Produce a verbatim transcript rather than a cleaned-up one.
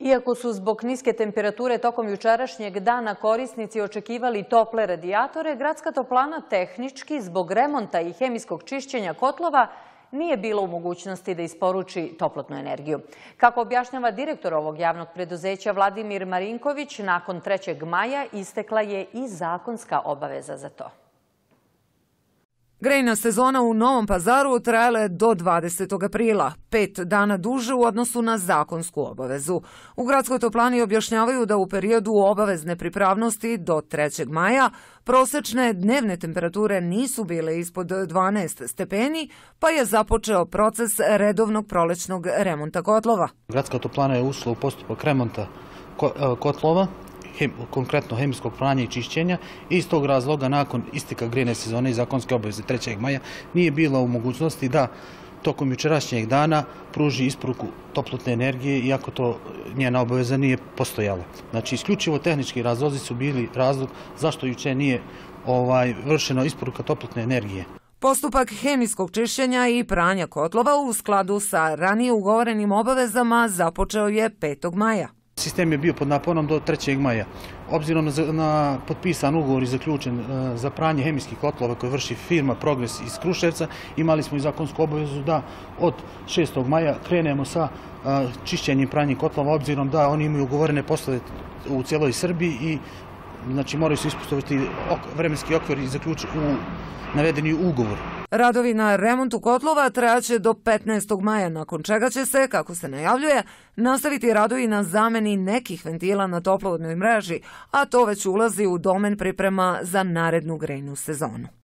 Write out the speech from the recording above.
Iako su zbog niske temperature tokom jučerašnjeg dana korisnici očekivali tople radijatore, gradska toplana tehnički zbog remonta i hemijskog čišćenja kotlova nije bila u mogućnosti da isporuči toplotnu energiju. Kako objašnjava direktor ovog javnog preduzeća Vladimir Marinković, nakon trećeg maja istekla je i zakonska obaveza za to. Grejna sezona u Novom Pazaru trajala je do dvadesetog aprila, pet dana duže u odnosu na zakonsku obavezu. U gradskoj toplani objašnjavaju da u periodu obavezne pripravnosti do trećeg maja prosečne dnevne temperature nisu bile ispod dvanaest stepeni, pa je započeo proces redovnog prolećnog remonta kotlova. Gradska toplana je ušla u postupak remonta kotlova, konkretno hemijskog pranja i čišćenja, i iz tog razloga nakon isteka grejne sezone i zakonske obaveze trećeg maja nije bila u mogućnosti da tokom jučerašnjeg dana pruži isporuku toplotne energije, iako to njena obaveza nije postojala. Znači, isključivo tehnički razlozi su bili razlog zašto juče nije ovaj, vršena isporuka toplotne energije. Postupak hemijskog čišćenja i pranja kotlova u skladu sa ranije ugovorenim obavezama započeo je petog maja. Sistem je bio pod naponom do trećeg maja. Obzirom na, na potpisan ugovor i zaključen uh, za pranje hemijskih kotlova koje vrši firma Progres iz Kruševca, imali smo i zakonsku obavezu da od šestog maja krenemo sa uh, čišćenjem i pranjem kotlova, obzirom da oni imaju ugovorene poslove u cijeloj Srbiji i znači moraju se ispoštovati ok, vremenski okvir i zaključiti u navedeni ugovor. Radovi na remontu kotlova trajaće do petnaestog maja, nakon čega će se, kako se najavljuje, nastaviti radovi na zameni nekih ventila na toplovodnoj mreži, a to već ulazi u domen priprema za narednu grejnu sezonu.